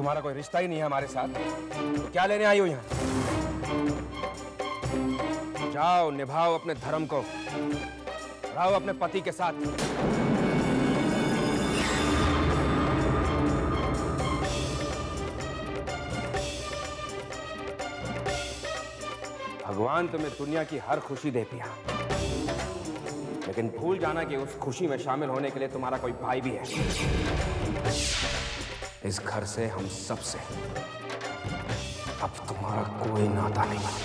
तुम्हारा कोई रिश्ता ही नहीं है हमारे साथ, तो क्या लेने आई हो यहाँ? जाओ, निभाओ अपने धर्म को, रहो अपने पति के साथ। भगवान तुम्हें दुनिया की हर खुशी दे पिया, लेकिन भूल जाना कि उस खुशी में शामिल होने के लिए तुम्हारा कोई भाई भी है। इस घर से, हम सब से अब तुम्हारा कोई नाता नहीं बनता।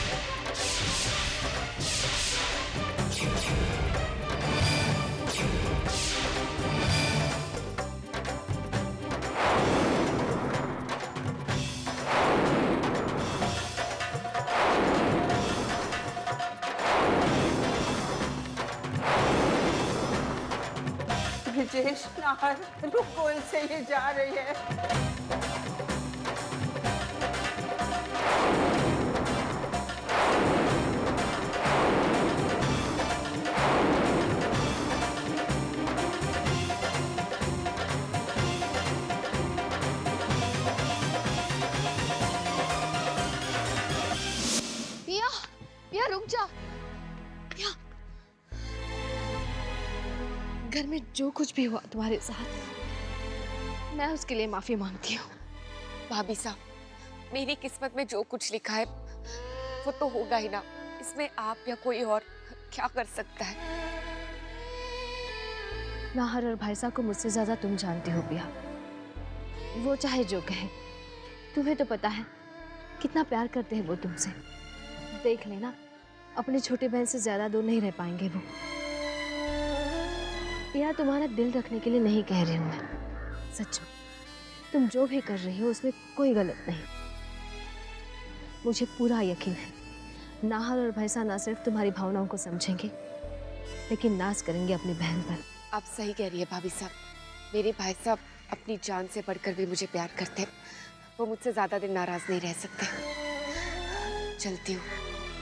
ब्रिजेश, नाहर, रुको, इनसे ये जा रही है। पिया, पिया रुक जा। पिया, घर में जो कुछ भी हुआ तुम्हारे साथ, मैं उसके लिए माफी मांगती हूँ। भाभी साहब, मेरी किस्मत में जो कुछ लिखा है वो तो होगा ही ना, इसमें आप या कोई और क्या कर सकता है? नाहर और भाई साहब को मुझसे ज्यादा तुम जानती हो पिया। वो चाहे जो कहे, तुम्हें तो पता है कितना प्यार करते हैं वो तुमसे। देख लेना, अपने छोटे बहन से ज्यादा दूर नहीं रह पाएंगे वो। पिया, तुम्हारा दिल रखने के लिए नहीं कह रही हूँ मैं, सच में तुम जो भी कर रही हो उसमें कोई गलत नहीं। मुझे पूरा यकीन है नाहर और भैसा ना सिर्फ तुम्हारी भावनाओं को समझेंगे, लेकिन नाज करेंगे अपनी बहन पर। आप सही कह रही है भाभी साहब, मेरे भाई साहब अपनी जान से बढ़कर भी मुझे प्यार करते हैं। वो मुझसे ज्यादा दिन नाराज नहीं रह सकते। चलती हूँ।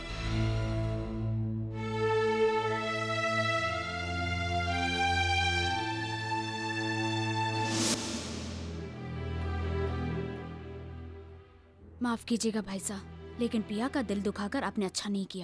माफ कीजिएगा भाई साहब, लेकिन पिया का दिल दुखाकर आपने अच्छा नहीं किया।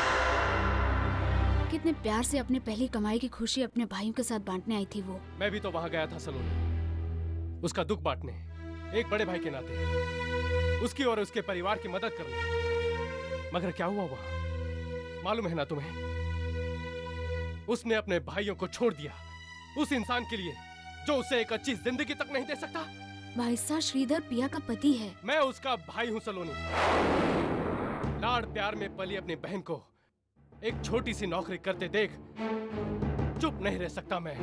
कितने प्यार से अपने पहली कमाई की खुशी अपने भाइयों के साथ बांटने आई थी वो। मैं भी तो वहां गया था सलोनी, उसका दुख बांटने, एक बड़े भाई के नाते उसकी और उसके परिवार की मदद करने। मगर क्या हुआ वहां, मालूम है ना तुम्हें? उसने अपने भाइयों को छोड़ दिया उस इंसान के लिए जो उसे एक अच्छी जिंदगी तक नहीं दे सकता। भाई साहब, श्रीधर पिया का पति है। मैं उसका भाई हूं सलोनी। लाड़ प्यार में पली अपनी बहन को एक छोटी सी नौकरी करते देख चुप नहीं रह सकता मैं।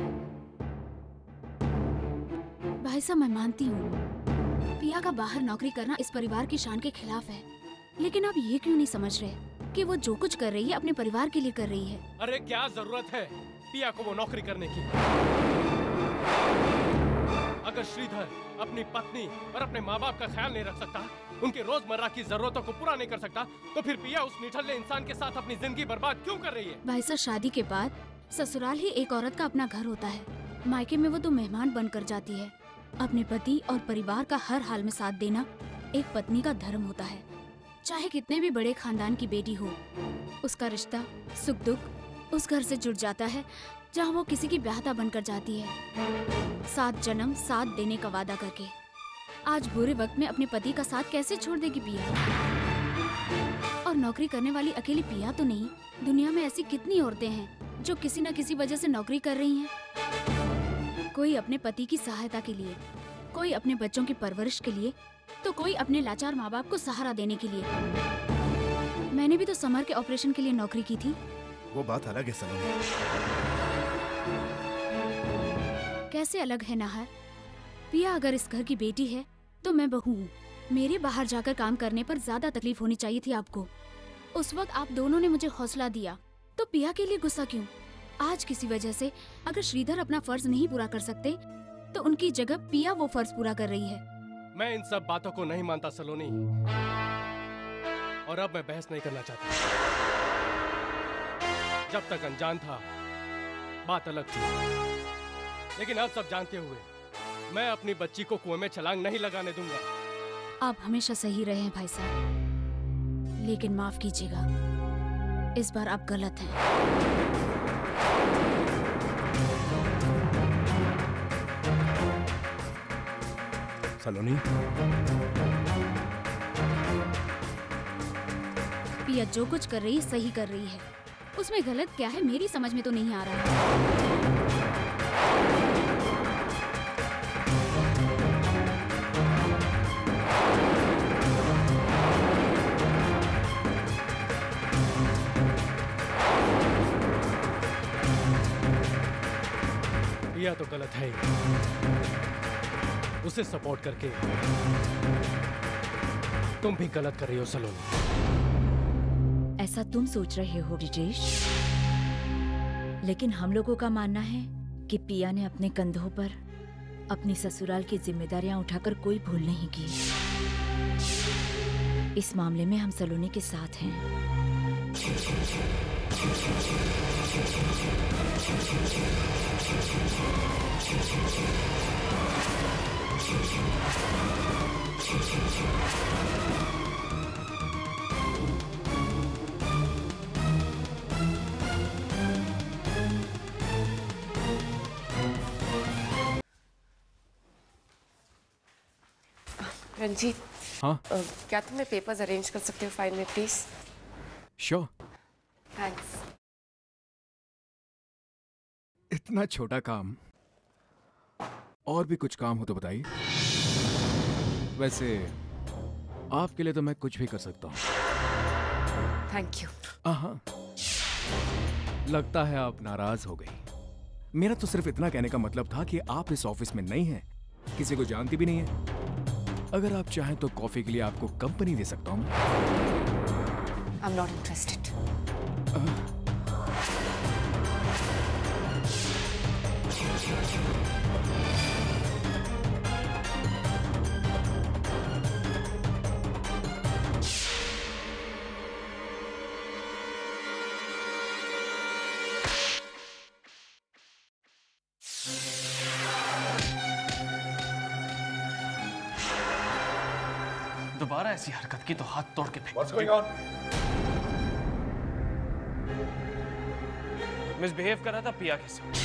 भाई साहब, मैं मानती हूँ पिया का बाहर नौकरी करना इस परिवार की शान के खिलाफ है, लेकिन आप ये क्यों नहीं समझ रहे कि वो जो कुछ कर रही है अपने परिवार के लिए कर रही है। अरे क्या जरूरत है पिया को वो नौकरी करने की? अगर श्रीधर अपनी पत्नी और अपने माँ बाप का ख्याल नहीं रख सकता, उनके रोजमर्रा की जरूरतों को पूरा नहीं कर सकता, तो फिर पिया उस निठल्ले इंसान के साथ अपनी जिंदगी बर्बाद क्यों कर रही है? भाई साहब, शादी के बाद ससुराल ही एक औरत का अपना घर होता है। मायके में वो तो मेहमान बनकर जाती है। अपने पति और परिवार का हर हाल में साथ देना एक पत्नी का धर्म होता है। चाहे कितने भी बड़े खानदान की बेटी हो, उसका रिश्ता सुख दुख उस घर से जुड़ जाता है जहाँ वो किसी की ब्याहता बनकर जाती है, 7 जन्म साथ देने का वादा करके। आज बुरे वक्त में अपने पति का साथ कैसे छोड़ देगी पिया? और नौकरी करने वाली अकेली पिया तो नहीं, दुनिया में ऐसी कितनी औरतें हैं जो किसी न किसी वजह से नौकरी कर रही हैं। कोई अपने पति की सहायता के लिए, कोई अपने बच्चों की परवरिश के लिए, तो कोई अपने लाचार माँ बाप को सहारा देने के लिए। मैंने भी तो समर के ऑपरेशन के लिए नौकरी की थी। वो बात अलग है सलोनी। कैसे अलग है नाहर? पिया अगर इस घर की बेटी है तो मैं बहू हूँ। मेरे बाहर जाकर काम करने पर ज्यादा तकलीफ होनी चाहिए थी आपको। उस वक्त आप दोनों ने मुझे हौसला दिया, तो पिया के लिए गुस्सा क्यों? आज किसी वजह से अगर श्रीधर अपना फर्ज नहीं पूरा कर सकते तो उनकी जगह पिया वो फर्ज पूरा कर रही है। मैं इन सब बातों को नहीं मानता सलोनी, और अब मैं बहस नहीं करना चाहता। जब तक अनजान था बात अलग थी, लेकिन अब सब जानते हुए मैं अपनी बच्ची को कुएं में छलांग नहीं लगाने दूंगा। आप हमेशा सही रहे हैं भाई साहब, लेकिन माफ कीजिएगा, इस बार आप गलत हैं। सलोनी, पिया जो कुछ कर रही है सही कर रही है, उसमें गलत क्या है मेरी समझ में तो नहीं आ रहा है। पिया तो गलत है, उसे सपोर्ट करके तुम भी गलत कर रही हो सलोनी। ऐसा तुम सोच रहे हो ब्रिजेश, लेकिन हम लोगों का मानना है कि पिया ने अपने कंधों पर अपनी ससुराल की जिम्मेदारियां उठाकर कोई भूल नहीं की। इस मामले में हम सलोनी के साथ हैं। रंजीत, हाँ क्या तुम पेपर्स अरेंज कर सकते हो फाइल में प्लीज? श्योर। थैंक्स। इतना छोटा काम, और भी कुछ काम हो तो बताइए। वैसे आपके लिए तो मैं कुछ भी कर सकता हूँ। Thank you. हाँ, लगता है आप नाराज हो गई। मेरा तो सिर्फ इतना कहने का मतलब था कि आप इस ऑफिस में नहीं हैं, किसी को जानती भी नहीं है। अगर आप चाहें तो कॉफी के लिए आपको कंपनी दे सकता हूँ। I'm not interested. दोबारा ऐसी हरकत की तो हाथ तोड़ के फेंक। What's going on? मिसबिहेव कर रहा था पिया के साथ।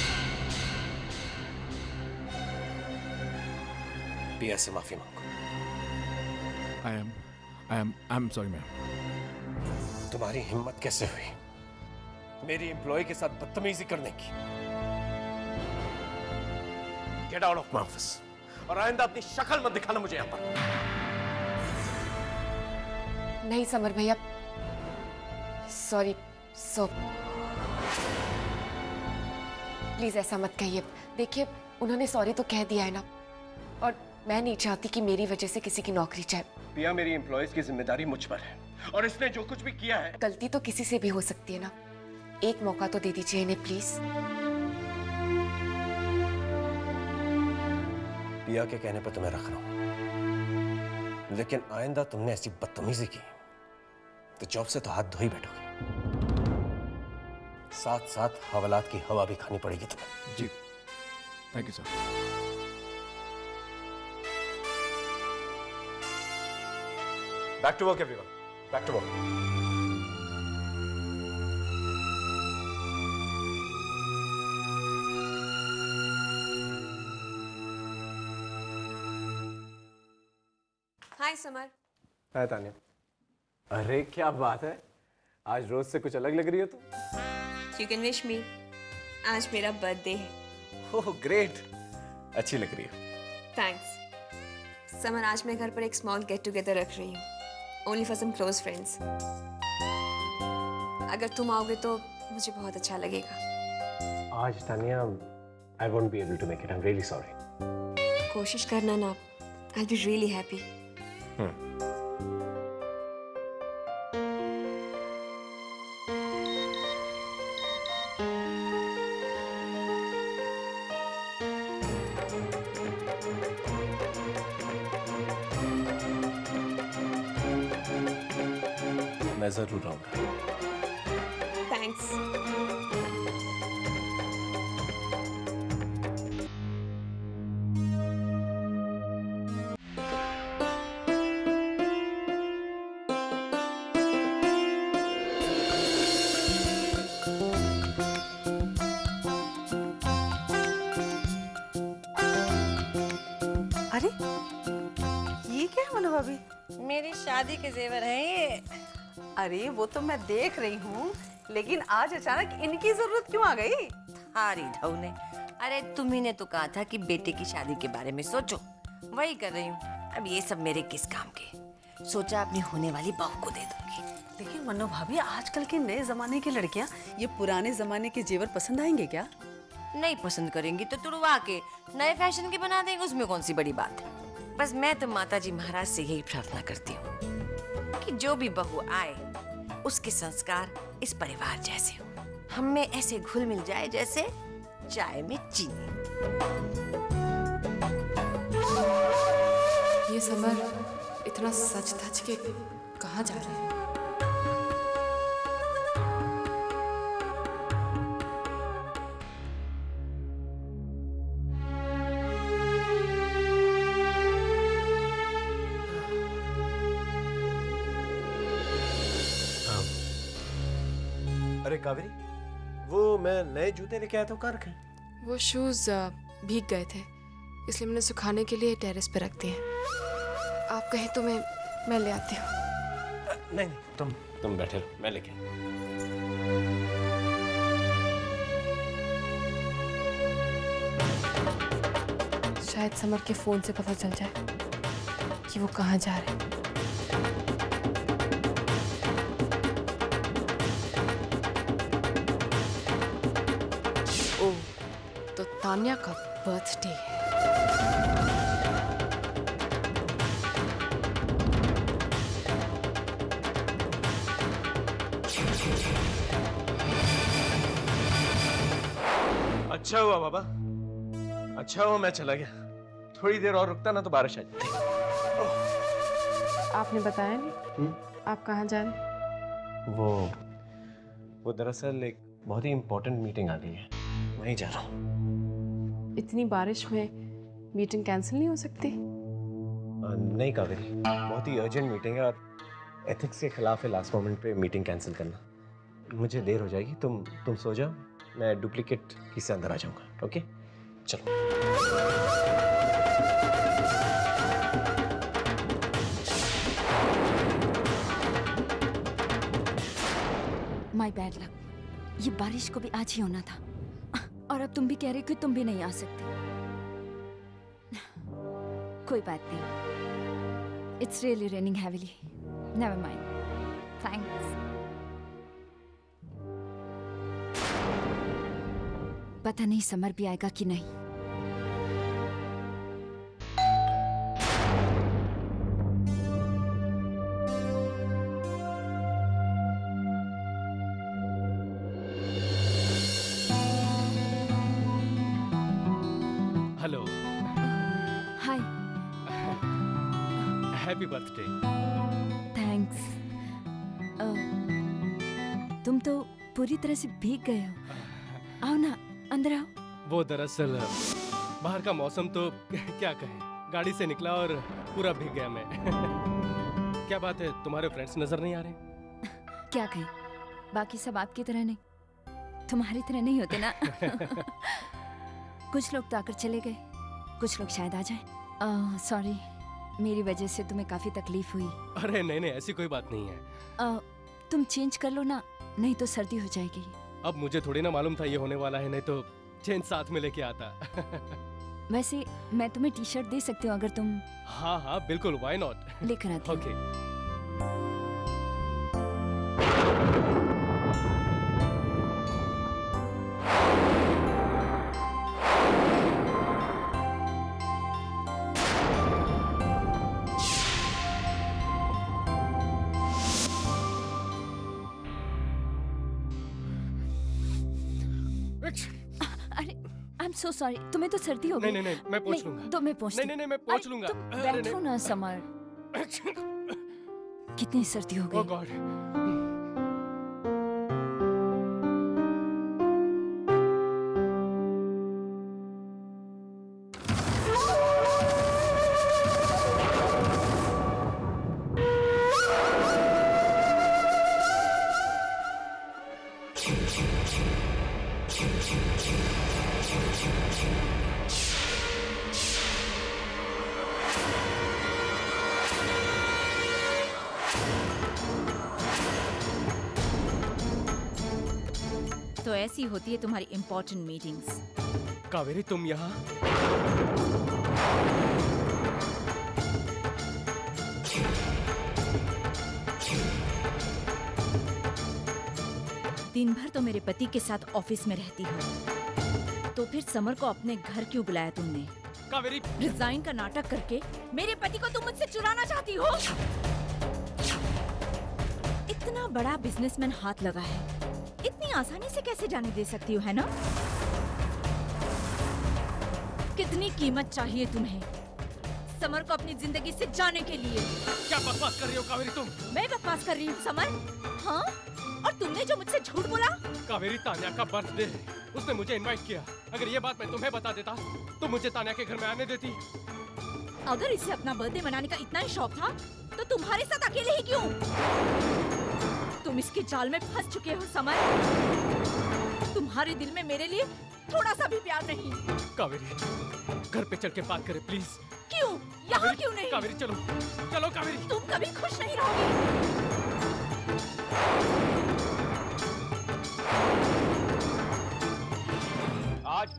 पिया से माफी मांगो। I am sorry ma'am. तुम्हारी हिम्मत कैसे हुई मेरी एम्प्लॉय के साथ बदतमीजी करने की? Get out of my office और आइंदा अपनी शक्ल मत दिखाना मुझे यहाँ पर। नहीं समर भैया, सॉरी। प्लीज ऐसा मत कहिए। देखिए, उन्होंने सॉरी तो कह दिया है ना, और मैं नहीं चाहती कि मेरी वजह से किसी की नौकरी जाए। पिया मेरी एम्प्लॉयज की जिम्मेदारी मुझ पर है, और इसने जो कुछ भी किया है। गलती तो किसी से भी हो सकती है ना, एक मौका तो दे दीजिए इन्हें प्लीज। पिया के कहने पर तुम्हें रख रहा हूं, लेकिन आइंदा तुमने ऐसी बदतमीजी की तो जॉब से तो हाथ धो ही बैठोगे। साथ साथ हवालात की हवा भी खानी पड़ेगी तुम्हें। जी, thank you sir. Back to work everyone, back to work. Hi Samar. Hi Tania. अरे क्या बात है, आज रोज से कुछ अलग लग रही हो तुम। You can wish me. आज मेरा बर्थडे है। ओह ग्रेट, अच्छी लग रही है। थैंक्स। समर, आज मैं घर पर एक स्मॉल गेट टुगेदर रख रही हूँ, only for some close friends. अगर तुम आओगे तो मुझे बहुत अच्छा लगेगा। आज Tania, I won't be able to make it. I'm really sorry. कोशिश करना ना, I'll be really happy. मैं जरूर आऊंगा। थैंक्स। अरे ये क्या है मनु भाभी? मेरी शादी के जेवर हैं ये। अरे वो तो मैं देख रही हूँ, लेकिन आज अचानक इनकी जरूरत क्यों आ गई? थारी ढौने, अरे तुम्ही ने तो कहा था कि बेटे की शादी के बारे में सोचो, वही कर रही हूँ। अब ये सब मेरे किस काम के, सोचा अपनी होने वाली बहू को दे दूंगी। लेकिन मनु भाभी, आजकल के नए जमाने की लड़कियाँ ये पुराने जमाने के जेवर पसंद आएंगे क्या? नहीं पसंद करेंगी तो तुड़वा के नए फैशन के बना देंगे, उसमें कौन सी बड़ी बात है। बस मैं तो माताजी महाराज से यही प्रार्थना करती हूँ कि जो भी बहू आए उसके संस्कार इस परिवार जैसे हो, हम में ऐसे घुल मिल जाए जैसे चाय में चीनी। ये समर इतना सच धज के कहाँ जा रहे हैं? अरे कावेरी, वो मैं नए जूते लेके आया था, कहाँ रखे? वो शूज भीग गए थे, इसलिए मैंने सुखाने के लिए टेरेस पे रख दिए। आप कहें तो मैं ले आती हूँ। नहीं, तुम बैठे रहो, मैं लेके। शायद समर के फोन से पता चल जाए कि वो कहाँ जा रहे हैं। तो तान्या का बर्थडे है। अच्छा हुआ बाबा, अच्छा हुआ मैं चला गया। थोड़ी देर और रुकता ना तो बारिश आ जाती। आपने बताया नहीं आप कहाँ जा रहे हैं? वो दरअसल एक बहुत ही इम्पोर्टेंट मीटिंग आ गई है, वहीं जा रहा हूँ। इतनी बारिश में मीटिंग कैंसिल नहीं हो सकती? नहीं कावेरी, बहुत ही अर्जेंट मीटिंग है और एथिक्स के खिलाफ है लास्ट मोमेंट पे मीटिंग कैंसिल करना। मुझे देर हो जाएगी, तुम सो जाओ, मैं डुप्लीकेट की से अंदर आ जाऊंगा। ओके चलो। माय बैड लक, ये बारिश को भी आज ही होना था और अब तुम भी कह रहे हो कि तुम भी नहीं आ सकते। कोई बात नहीं, it's really raining heavily, never mind, thanks. पता नहीं समर भी आएगा कि नहीं। Hello, hi, happy birthday. Thanks. तुम तो पूरी तरह से भीग गए हो, आओ ना अंदर आओ। वो दरअसल बाहर का मौसम तो क्या कहें, गाड़ी से निकला और पूरा भीग गया मैं। क्या बात है, तुम्हारे फ्रेंड्स नजर नहीं आ रहे? क्या कहें, बाकी सब आपकी तरह नहीं, तुम्हारी तरह नहीं होते ना। कुछ लोग तो आकर चले गए, कुछ लोग शायद आ जाएं। सॉरी, मेरी वजह से तुम्हें काफी तकलीफ हुई। अरे नहीं, ऐसी कोई बात नहीं है। तुम चेंज कर लो ना, नहीं तो सर्दी हो जाएगी। अब मुझे थोड़ी ना मालूम था ये होने वाला है, नहीं तो चेंज साथ में लेके आता। वैसे मैं तुम्हें टी शर्ट दे सकती हूँ अगर तुम। हाँ बिल्कुल, व्हाई नॉट, लेकर आती हूँ। ओके। अरे आई एम सो सॉरी, तुम्हें तो सर्दी हो गई। नहीं, मैं पोंछ लूंगा। तो मैं पोंछती। नहीं, मैं पोंछ लूंगा। तुम बैठो ना समर, कितनी सर्दी हो गई। Oh God. ऐसी होती है तुम्हारी इम्पोर्टेंट मीटिंग्स। कावेरी तुम यहाँ? दिन भर तो मेरे पति के साथ ऑफिस में रहती हो, तो फिर समर को अपने घर क्यों बुलाया तुमने? कावेरी, रिजाइन का नाटक करके मेरे पति को तुम मुझसे चुराना चाहती हो? इतना बड़ा बिजनेसमैन हाथ लगा है, इतनी आसानी से कैसे जाने दे सकती हो, है ना? कितनी कीमत चाहिए तुम्हें समर को अपनी जिंदगी से जाने के लिए? क्या बकवास कर रही हो कावेरी तुम? मैं बकवास कर रही हूँ समर? हाँ, और तुमने जो मुझसे झूठ बोला? कावेरी, तान्या का बर्थडे है, उसने मुझे इनवाइट किया। अगर ये बात मैं तुम्हें बता देता तो मुझे तान्या के घर में आने देती। अगर इसे अपना बर्थडे मनाने का इतना ही शौक था तो तुम्हारे साथ अकेले ही क्यों? तुम इसके जाल में फंस चुके हो समर। तुम्हारे दिल में मेरे लिए थोड़ा सा भी प्यार नहीं। कावेरी, घर पे चल के बात करें प्लीज। क्यों? यहाँ क्यों नहीं? कावेरी चलो, चलो कावेरी। तुम कभी खुश नहीं रहोगी। आज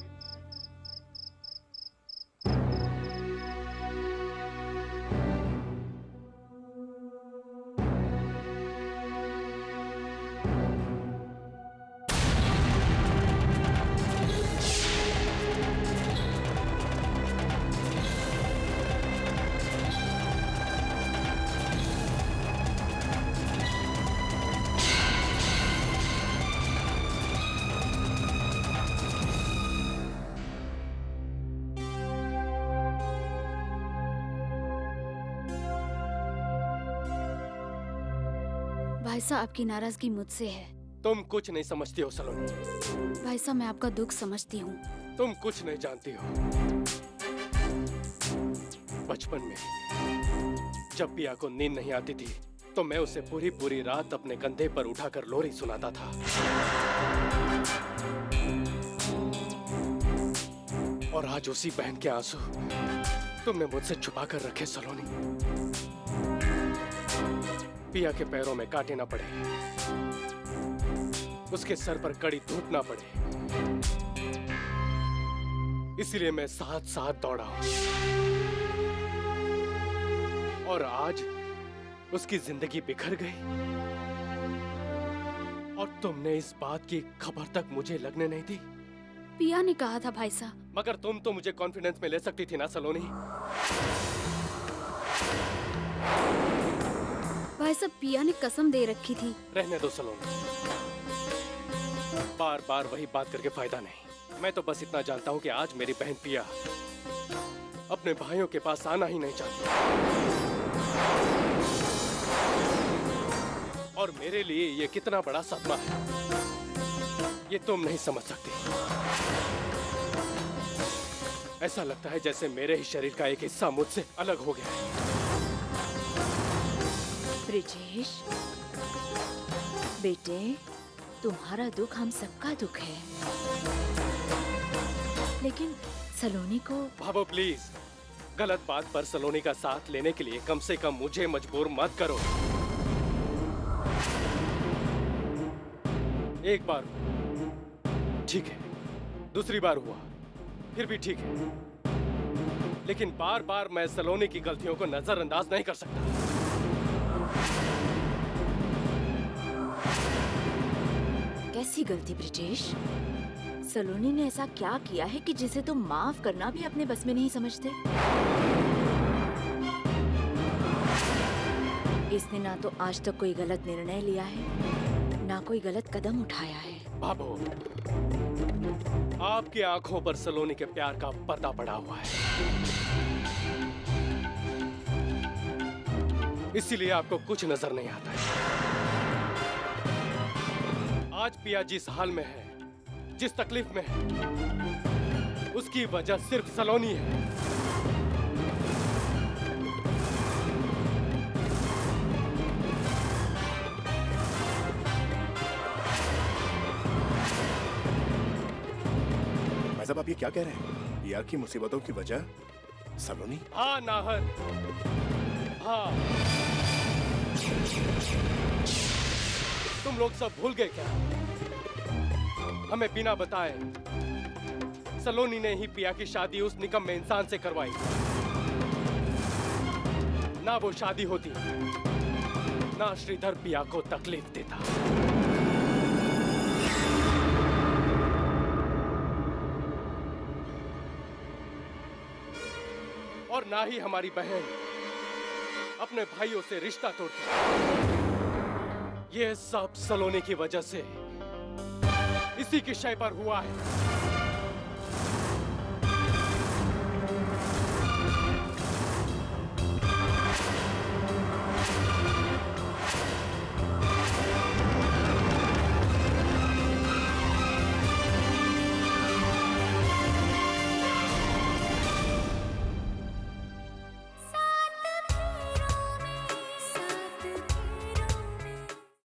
भाई साहब, आपकी नाराजगी मुझसे है। तुम कुछ नहीं समझती हो सलोनी। भाई साहब, मैं आपका दुख समझती हूँ। तुम कुछ नहीं जानती हो। बचपन में जब पिया को नींद नहीं आती थी तो मैं उसे पूरी पूरी रात अपने कंधे पर उठाकर लोरी सुनाता था। और आज उसी बहन के आंसू तुमने मुझसे छुपा कर रखे सलोनी। पिया के पैरों में कांटे ना पड़े, उसके सर पर कड़ी धूप ना पड़े, इसलिए मैं साथ साथ दौड़ा हूं। और आज उसकी जिंदगी बिखर गई और तुमने इस बात की खबर तक मुझे लगने नहीं दी। पिया ने कहा था भाई साहब। मगर तुम तो मुझे कॉन्फिडेंस में ले सकती थी ना सलोनी। भाई साहब, पिया ने कसम दे रखी थी। रहने दो सलोनी, बार बार वही बात करके फायदा नहीं। मैं तो बस इतना जानता हूँ कि आज मेरी बहन पिया अपने भाइयों के पास आना ही नहीं चाहती। और मेरे लिए ये कितना बड़ा सदमा है ये तुम नहीं समझ सकती। ऐसा लगता है जैसे मेरे ही शरीर का एक हिस्सा मुझसे अलग हो गया है। ब्रिजेश, बेटे, तुम्हारा दुख हम सबका दुख है, लेकिन सलोनी को। भाभो प्लीज, गलत बात पर सलोनी का साथ लेने के लिए कम से कम मुझे मजबूर मत करो। एक बार ठीक है, दूसरी बार हुआ फिर भी ठीक है, लेकिन बार बार मैं सलोनी की गलतियों को नजरअंदाज नहीं कर सकता। कैसी गलती ब्रिजेश? सलोनी ने ऐसा क्या किया है कि जिसे तुम माफ करना भी अपने बस में नहीं समझते? इसने ना तो आज तक कोई गलत निर्णय लिया है, ना कोई गलत कदम उठाया है। बाबू, आपकी आंखों पर सलोनी के प्यार का पर्दा पड़ा हुआ है, इसीलिए आपको कुछ नजर नहीं आता है। आज पिया जिस हाल में है, जिस तकलीफ में है, उसकी वजह सिर्फ सलोनी है। भाई साहब, आप ये क्या कह रहे हैं? पिया की मुसीबतों की वजह सलोनी? हाँ नाहर, हाँ। तुम लोग सब भूल गए क्या? हमें बिना बताए सलोनी ने ही पिया की शादी उस निकम्मे इंसान से करवाई। ना वो शादी होती, ना श्रीधर पिया को तकलीफ देता। और ना ही हमारी बहन अपने भाइयों से रिश्ता तोड़ती। ये सब सलोनी की वजह से, इसी की शय पर हुआ है।